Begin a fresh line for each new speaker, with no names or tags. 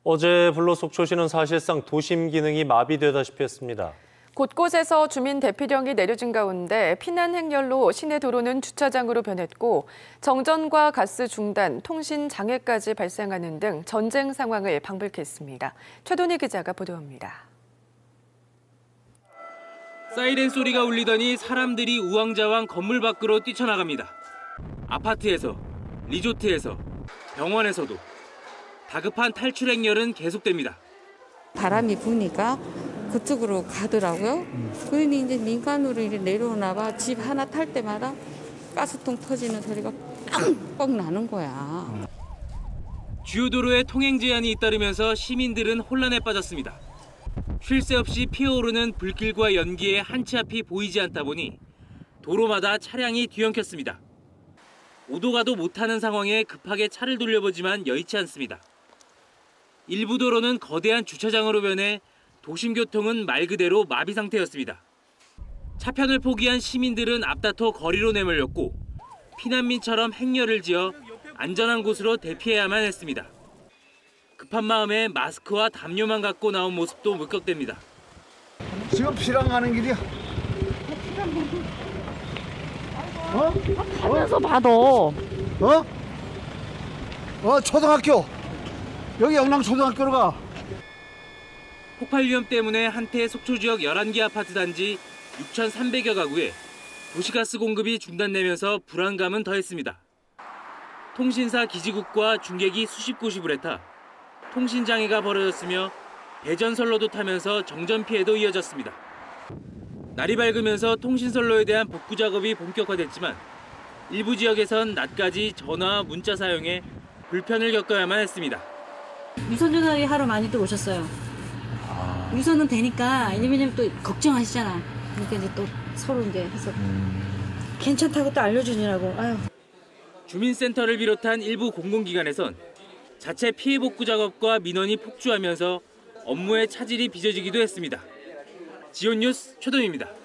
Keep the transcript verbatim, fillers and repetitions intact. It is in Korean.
어제 불로속초시는 사실상 도심 기능이 마비되다시피 했습니다.
곳곳에서 주민 대피령이 내려진 가운데 피난 행렬로 시내 도로는 주차장으로 변했고 정전과 가스 중단, 통신 장애까지 발생하는 등 전쟁 상황을 방불케 했습니다. 최돈희 기자가 보도합니다.
사이렌 소리가 울리더니 사람들이 우왕좌왕 건물 밖으로 뛰쳐나갑니다. 아파트에서, 리조트에서, 병원에서도 다급한 탈출 행렬은 계속됩니다.
바람이 부니까 그쪽으로 가더라고요. 그러니 이제 민간으로 이렇게 내려오나 봐. 집 하나 탈 때마다 가스통 터지는 소리가 뻥뻥 나는 거야.
주요 도로에 통행 제한이 잇따르면서 시민들은 혼란에 빠졌습니다. 쉴 새 없이 피어오르는 불길과 연기에 한치 앞이 보이지 않다 보니 도로마다 차량이 뒤엉켰습니다. 오도 가도 못하는 상황에 급하게 차를 돌려보지만 여의치 않습니다. 일부 도로는 거대한 주차장으로 변해 도심 교통은 말 그대로 마비 상태였습니다. 차편을 포기한 시민들은 앞다퉈 거리로 내몰렸고 피난민처럼 행렬을 지어 안전한 곳으로 대피해야만 했습니다. 급한 마음에 마스크와 담요만 갖고 나온 모습도 목격됩니다.
지금 피랑 가는 길이야. 어?
가면서 봐도.
어? 어, 초등학교. 여기 영랑초등학교로 가.
폭발 위험 때문에 한때 속초 지역 열한 개 아파트 단지 육천삼백여 가구에 도시가스 공급이 중단되면서 불안감은 더했습니다. 통신사 기지국과 중계기 수십 곳이 불에 타 통신장애가 벌어졌으며 대전선로도 타면서 정전 피해도 이어졌습니다. 날이 밝으면서 통신선로에 대한 복구 작업이 본격화됐지만 일부 지역에선 낮까지 전화와 문자 사용에 불편을 겪어야만 했습니다.
유선 전화기 하러 많이들 오셨어요. 아... 유선은 되니까 왜냐면 또 걱정하시잖아. 그러니까 이제 또 서로 이제 해서 음... 괜찮다고 또 알려주느라고. 아유.
주민센터를 비롯한 일부 공공기관에선 자체 피해 복구 작업과 민원이 폭주하면서 업무의 차질이 빚어지기도 했습니다. 지온 뉴스 최동입니다.